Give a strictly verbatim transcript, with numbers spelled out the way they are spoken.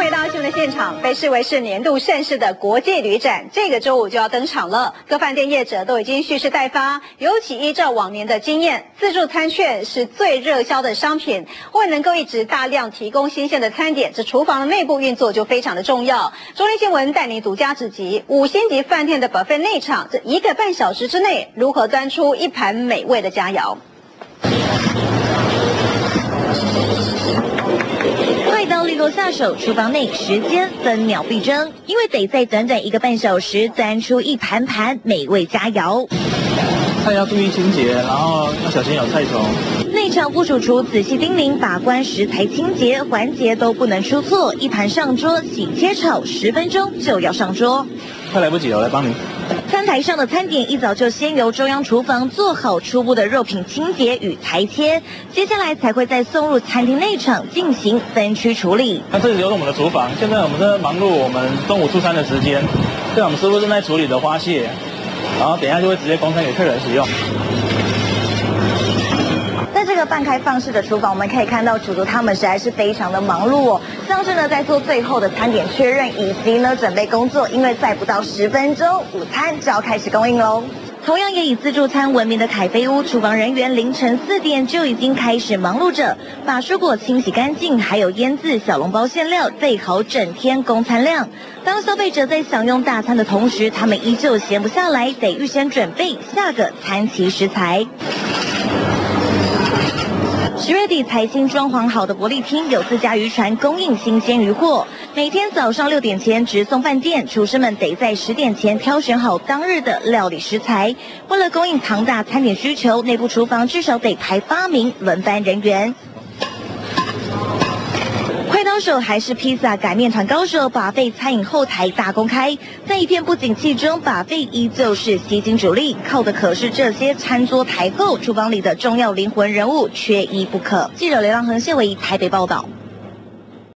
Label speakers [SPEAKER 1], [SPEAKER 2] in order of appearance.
[SPEAKER 1] 回到新闻的现场，被视为是年度盛事的国际旅展，这个周五就要登场了。各饭店业者都已经蓄势待发，尤其依照往年的经验，自助餐券是最热销的商品。为能够一直大量提供新鲜的餐点，这厨房的内部运作就非常的重要。中天新闻带您独家直击五星级饭店的 buffet 内场，这一个半小时之内如何端出一盘美味的佳肴。
[SPEAKER 2] 快刀利落下手，厨房内时间分秒必争，因为得在短短一个半小时端出一盘盘美味佳肴。
[SPEAKER 3] 菜要注意清洁，然后要小心有菜虫。
[SPEAKER 2] 内场副主厨仔细叮咛，把关食材清洁环节都不能出错。一盘上桌，洗切炒，十分钟就要上桌。
[SPEAKER 3] 快来不及了，我来帮你。
[SPEAKER 2] 餐台上的餐点一早就先由中央厨房做好初步的肉品清洁与裁切，接下来才会再送入餐厅内场进行分区处理。
[SPEAKER 3] 那这里就是我们的厨房，现在我们在忙碌我们中午出餐的时间，对，我们师傅正在处理的花蟹，然后等一下就会直接供餐给客人使用。
[SPEAKER 2] 在这个半开放式的厨房，我们可以看到主厨他们实在是非常的忙碌哦，像是呢在做最后的餐点确认以及呢准备工作，因为再不到十分钟，午餐就要开始供应喽。同样也以自助餐闻名的凯菲屋，厨房人员凌晨四点就已经开始忙碌着，把蔬果清洗干净，还有腌制小笼包馅料备好整天供餐量。当消费者在享用大餐的同时，他们依旧闲不下来，得预先准备下个餐期食材。十月底才新装潢好的伯利厅有自家渔船供应新鲜渔货，每天早上六点前直送饭店，厨师们得在十点前挑选好当日的料理食材。为了供应庞大餐点需求，内部厨房至少得排八名轮班人员。快刀手还是披萨擀面团高手，把费餐饮后台大公开。在一片不景气中，把费依旧是吸金主力，靠的可是这些餐桌台后厨房里的重要灵魂人物，缺一不可。记者刘浪恒、谢伟台北报道。